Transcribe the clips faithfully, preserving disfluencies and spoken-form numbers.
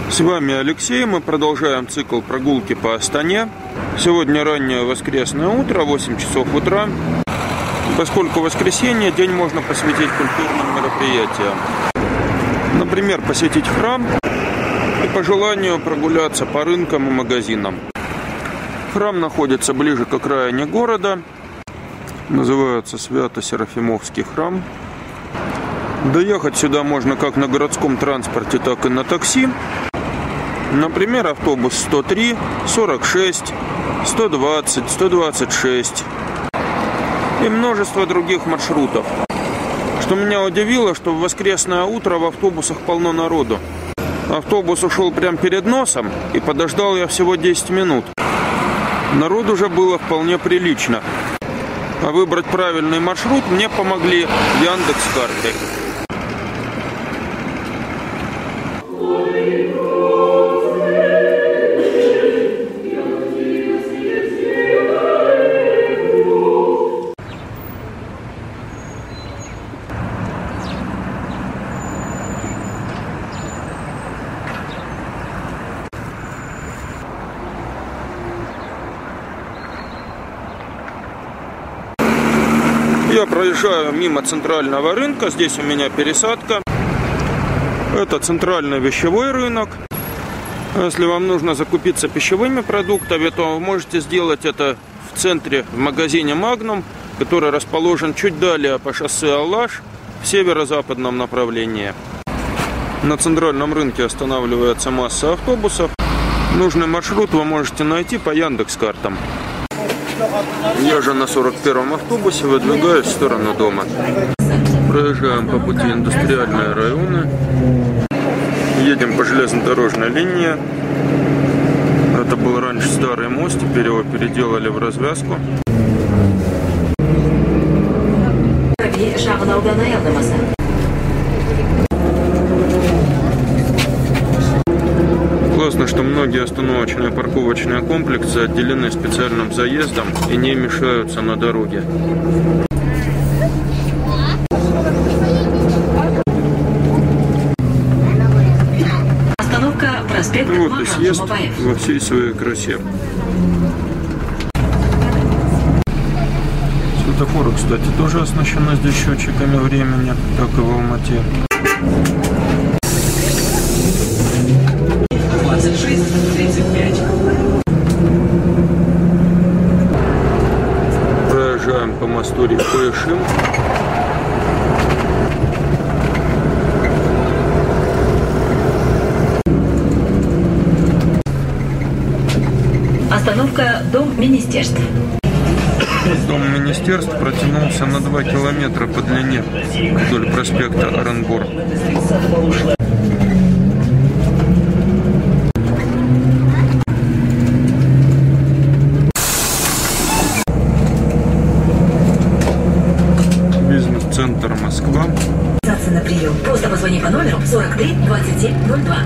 С вами Алексей, мы продолжаем цикл прогулки по Астане. Сегодня раннее воскресное утро, восемь часов утра. Поскольку воскресенье, день можно посвятить культурным мероприятиям. Например, посетить храм и по желанию прогуляться по рынкам и магазинам. Храм находится ближе к окраине города. Называется Свято-Серафимовский храм. Доехать сюда можно как на городском транспорте, так и на такси. Например, автобус сто три, сорок шесть, сто двадцать, сто двадцать шесть и множество других маршрутов. Что меня удивило, что в воскресное утро в автобусах полно народу. Автобус ушел прямо перед носом, и подождал я всего десять минут. Народу уже было вполне прилично. А выбрать правильный маршрут мне помогли в Яндекс.Карте. Я проезжаю мимо центрального рынка, здесь у меня пересадка. Это центральный вещевой рынок. Если вам нужно закупиться пищевыми продуктами, то вы можете сделать это в центре, в магазине Magnum, который расположен чуть далее по шоссе Алаш в северо-западном направлении. На центральном рынке останавливается масса автобусов. Нужный маршрут вы можете найти по Яндекс.Картам. Я же на сорок первом автобусе выдвигаюсь в сторону дома. Проезжаем по пути индустриальные районы. Едем по железнодорожной линии. Это был раньше старый мост, теперь его переделали в развязку. Классно, что многие остановочные парковочные комплексы отделены специальным заездом и не мешаются на дороге. Остановка проспект Ну вот и съезд во всей своей красе. Светофоры, кстати, тоже оснащены здесь счетчиками времени, как и в Алмате. Проезжаем по мосту реки Ишим. Остановка Дом министерств. Дом министерств протянулся на два километра по длине вдоль проспекта Оренбур. Бизнес-центр Москва. На прием. Просто позвони по номеру сорок три двадцать семь ноль два.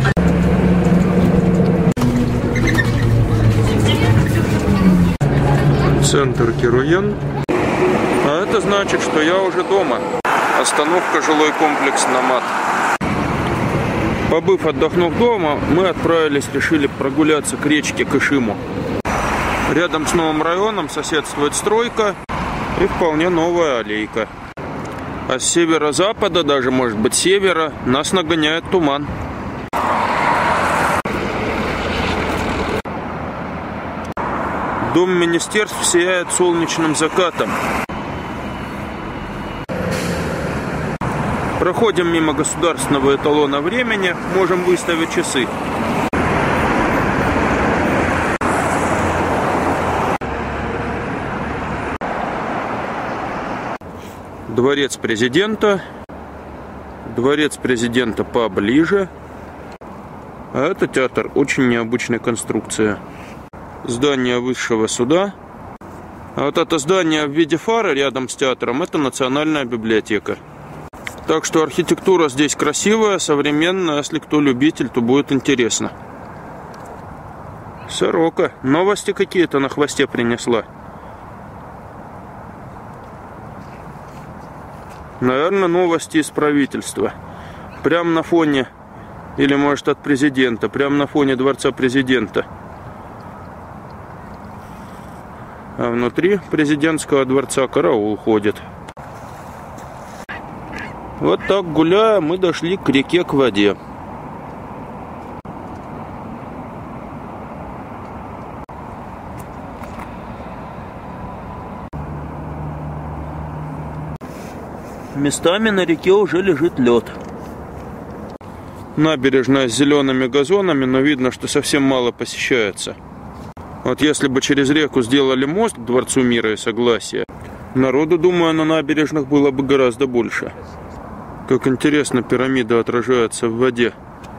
Центр Кируен. А это значит, что я уже дома. Остановка жилой комплекс Номад. Побыв, отдохнув дома, мы отправились, решили прогуляться к речке к Ишиму. Рядом с новым районом соседствует стройка и вполне новая аллейка. А с северо-запада, даже может быть севера, нас нагоняет туман. Дом министерств сияет солнечным закатом. Проходим мимо государственного эталона времени, можем выставить часы. Дворец президента. Дворец президента поближе. А это театр очень необычной конструкции. Здание высшего суда. А вот это здание в виде фары рядом с театром — это Национальная библиотека. Так что архитектура здесь красивая, современная. Если кто любитель, то будет интересно. Сорока. Новости какие-то на хвосте принесла. Наверное, новости из правительства. Прямо на фоне Или, может, от президента. Прямо на фоне дворца президента. А внутри президентского дворца караул ходит. Вот так, гуляя, мы дошли к реке, к воде. Местами на реке уже лежит лед. Набережная с зелеными газонами, но видно, что совсем мало посещается. Вот если бы через реку сделали мост к Дворцу мира и согласия, народу, думаю, на набережных было бы гораздо больше. Как интересно, пирамида отражается в воде.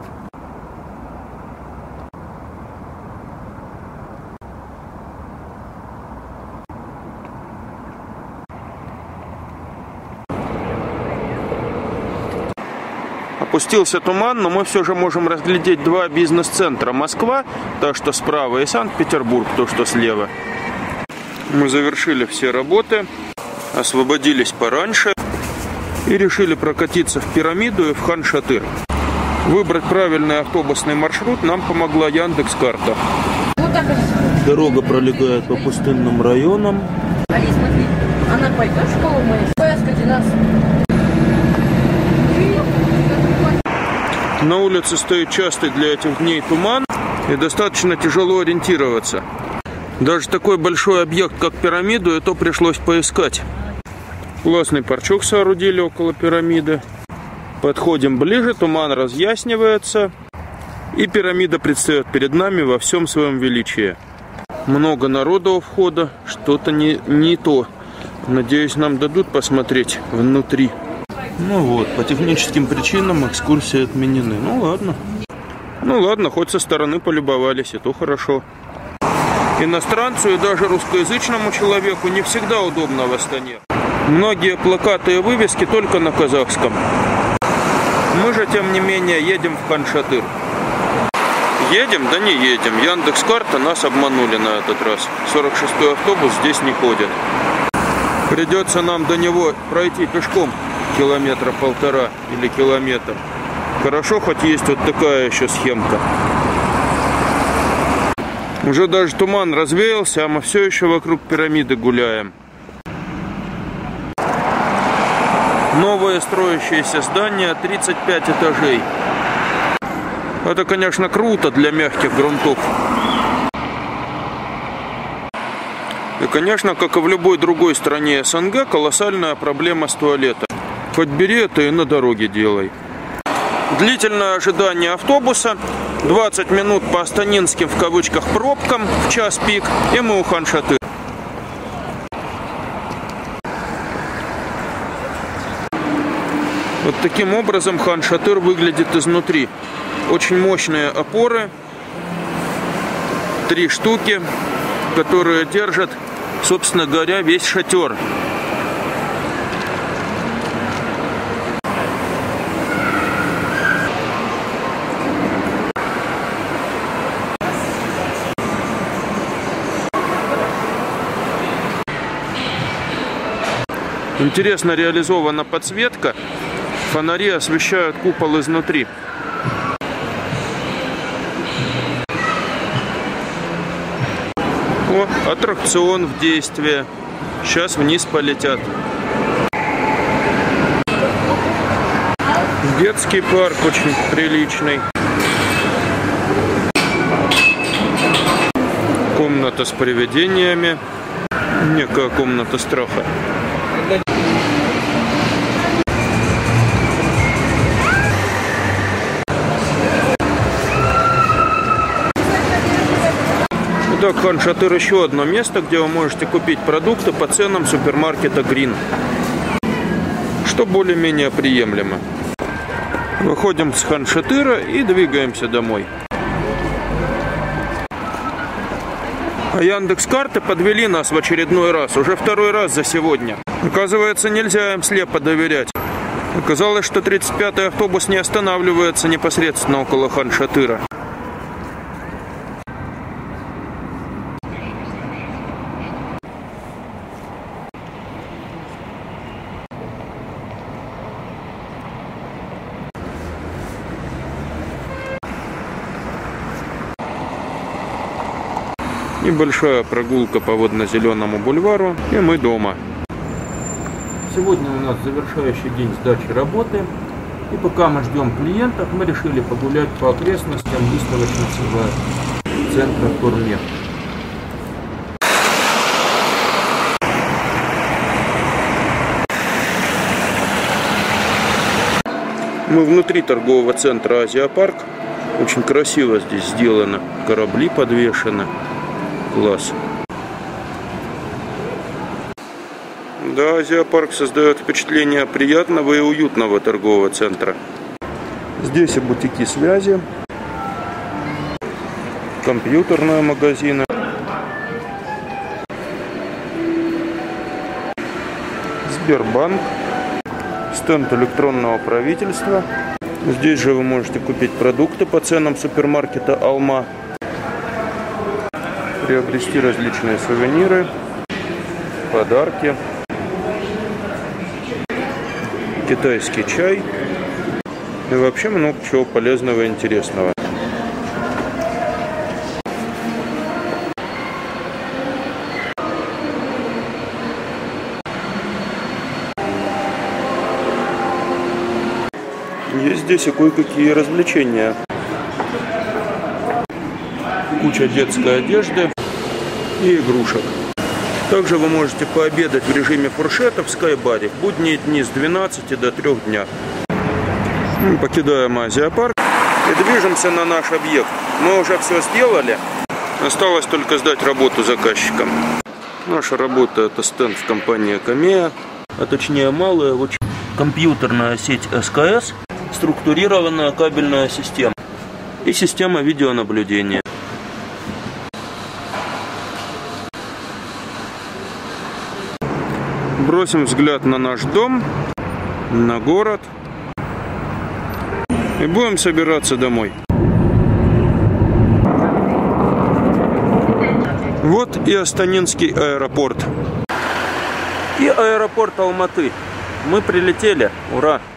Опустился туман, но мы все же можем разглядеть два бизнес-центра: Москва, то что справа, и Санкт-Петербург, то что слева. Мы завершили все работы, освободились пораньше и решили прокатиться в пирамиду и в Хан-Шатыр. Выбрать правильный автобусный маршрут нам помогла Яндекс.Карта. Дорога пролегает по пустынным районам. Али, смотри, она пойдет в школу моей? Поискать нас. На улице стоит частый для этих дней туман, и достаточно тяжело ориентироваться. Даже такой большой объект, как пирамиду, и то пришлось поискать. Классный парчок соорудили около пирамиды. Подходим ближе, туман разъяснивается, и пирамида предстает перед нами во всем своем величии. Много народу у входа, что-то не, не то. Надеюсь, нам дадут посмотреть внутри. Ну вот, по техническим причинам экскурсии отменены. Ну ладно. Ну ладно, хоть со стороны полюбовались, и то хорошо. Иностранцу и даже русскоязычному человеку не всегда удобно в Астане. Многие плакаты и вывески только на казахском. Мы же, тем не менее, едем в Хан-Шатыр. Едем, да не едем. Яндекс.Карта нас обманули на этот раз. сорок шестой автобус здесь не ходит. Придется нам до него пройти пешком километра полтора или километр. Хорошо, хоть есть вот такая еще схемка. Уже даже туман развеялся, а мы все еще вокруг пирамиды гуляем. Новое строящееся здание, тридцать пять этажей. Это, конечно, круто для мягких грунтов. И, конечно, как и в любой другой стране СНГ, колоссальная проблема с туалетом. Хоть бери это и на дороге делай. Длительное ожидание автобуса, двадцать минут по астанинским в кавычках пробкам в час пик, и мы у Хан-Шатыр. Вот таким образом Хан-Шатыр выглядит изнутри. Очень мощные опоры, три штуки, которые держат, собственно говоря, весь шатер. Интересно реализована подсветка. Фонари освещают купол изнутри. О, аттракцион в действии. Сейчас вниз полетят. Детский парк очень приличный. Комната с привидениями. Некая комната страха. Итак, Хан-Шатыр — еще одно место, где вы можете купить продукты по ценам супермаркета Green, что более-менее приемлемо. Выходим с Хан-Шатыра и двигаемся домой. А Яндекс.Карты подвели нас в очередной раз, уже второй раз за сегодня. Оказывается, нельзя им слепо доверять. Оказалось, что тридцать пятый автобус не останавливается непосредственно около Хан-Шатыра. Небольшая прогулка по водно-зеленому бульвару, и мы дома. Сегодня у нас завершающий день сдачи работы. И пока мы ждем клиентов, мы решили погулять по окрестностям выставочного центра Турмет. Мы внутри торгового центра Азиапарк. Очень красиво здесь сделано. Корабли подвешены. Класс. Да, Азиапарк создает впечатление приятного и уютного торгового центра. Здесь и бутики связи, компьютерные магазины, Сбербанк, стенд электронного правительства. Здесь же вы можете купить продукты по ценам супермаркета Алма, приобрести различные сувениры, подарки, китайский чай и вообще много чего полезного и интересного. Есть здесь и кое-какие развлечения. Куча детской одежды и игрушек. Также вы можете пообедать в режиме фуршета в Скайбаре в будние дни с двенадцати до трёх дня. Мы покидаем Азиапарк и движемся на наш объект. Мы уже все сделали. Осталось только сдать работу заказчикам. Наша работа — это стенд в компании Камея, а точнее малая вот компьютерная сеть эс ка эс, структурированная кабельная система и система видеонаблюдения. Бросим взгляд на наш дом, на город и будем собираться домой. Вот и Астанинский аэропорт. И аэропорт Алматы. Мы прилетели. Ура!